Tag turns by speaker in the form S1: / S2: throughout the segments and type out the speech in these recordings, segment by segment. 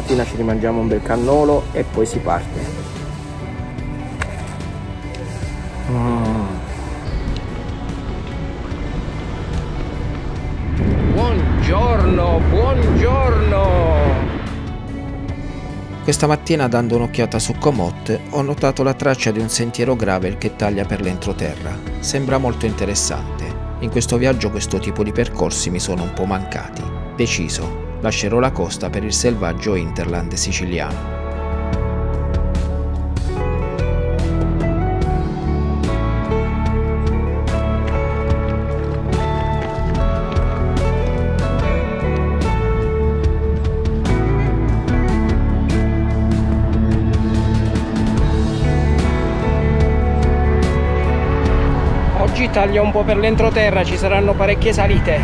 S1: stamattina ci rimangiamo un bel cannolo e poi si parte. Buongiorno, buongiorno!
S2: Questa mattina, dando un'occhiata su Komoot, ho notato la traccia di un sentiero gravel che taglia per l'entroterra. Sembra molto interessante. In questo viaggio questo tipo di percorsi mi sono un po' mancati. Deciso, lascerò la costa per il selvaggio hinterland siciliano.
S1: Oggi taglia un po' per l'entroterra, ci saranno parecchie salite.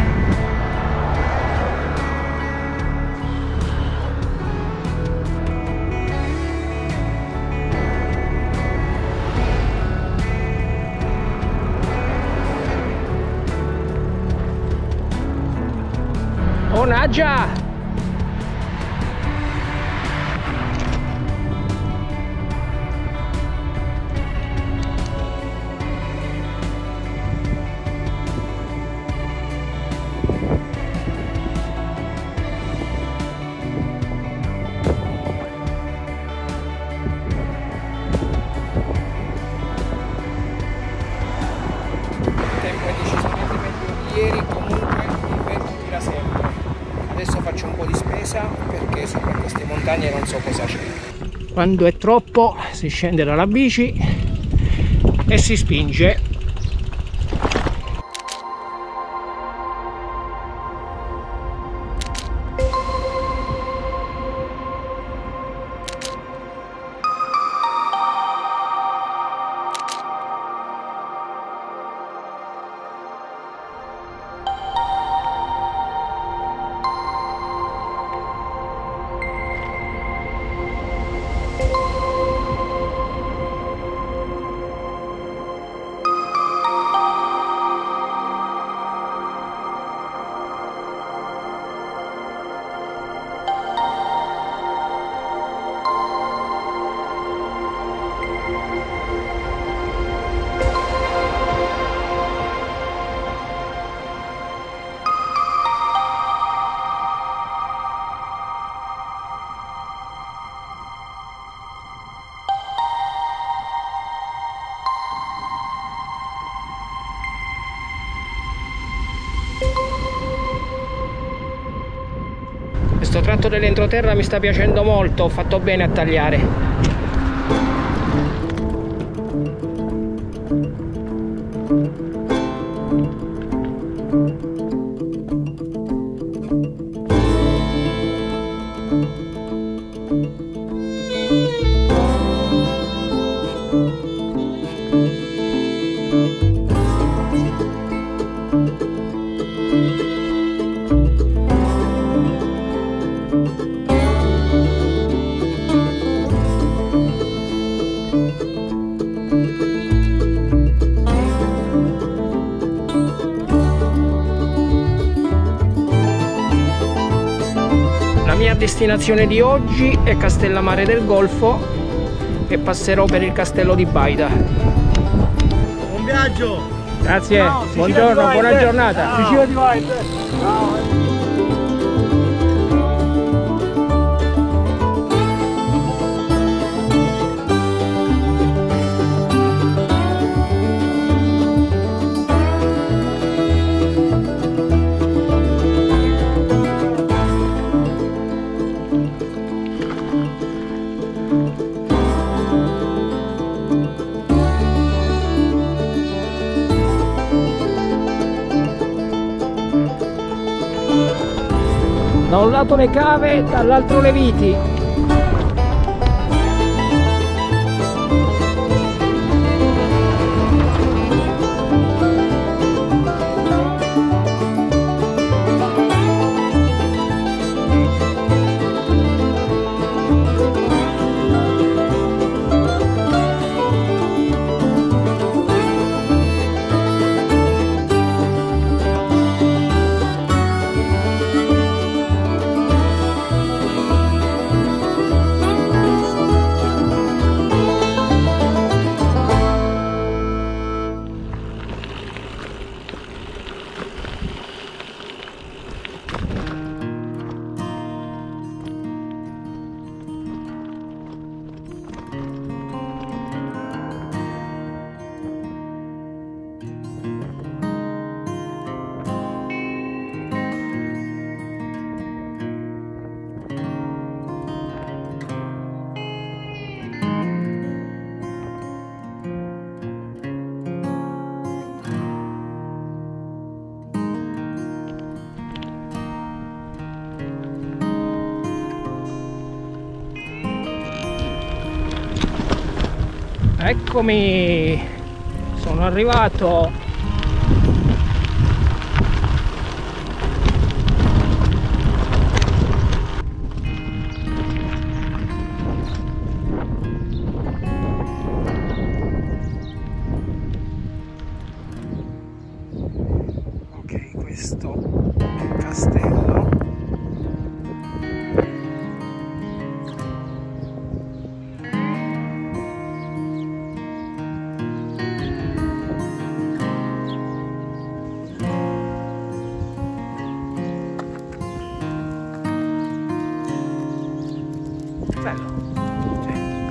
S1: Oh Nagia! Ieri comunque il vento tira sempre. Adesso faccio un po' di spesa perché sopra queste montagne non so cosa c'è. Quando è troppo si scende dalla bici e si spinge. Questo tratto dell'entroterra mi sta piacendo molto, ho fatto bene a tagliare. La mia destinazione di oggi è Castellammare del Golfo e passerò per il castello di Baida.
S3: Buon viaggio!
S1: Grazie,
S3: Ciao,
S1: buongiorno, buona giornata.
S3: Sicilia di Baida. Ciao.
S1: Da un lato le cave, dall'altro le viti. Eccomi, sono arrivato. Ok, questo è il castello. Bello. Sì.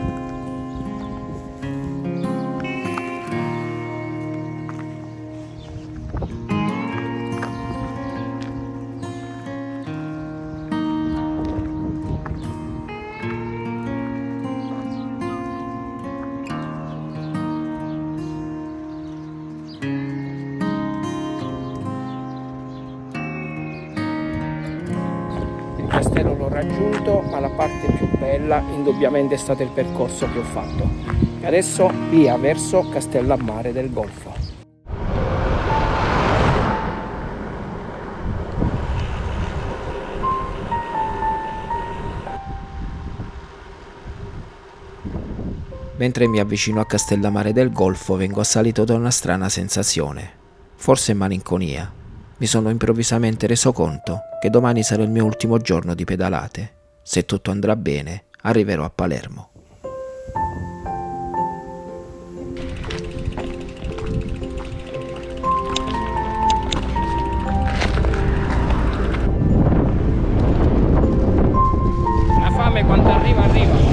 S1: Il castello l'ho raggiunto, ma la parte più bella indubbiamente è stato il percorso che ho fatto. E adesso via verso Castellammare del Golfo.
S2: Mentre mi avvicino a Castellammare del Golfo vengo assalito da una strana sensazione, forse malinconia. Mi sono improvvisamente reso conto che domani sarà il mio ultimo giorno di pedalate. Se tutto andrà bene, arriverò a Palermo.
S1: La fame quando arriva, arriva.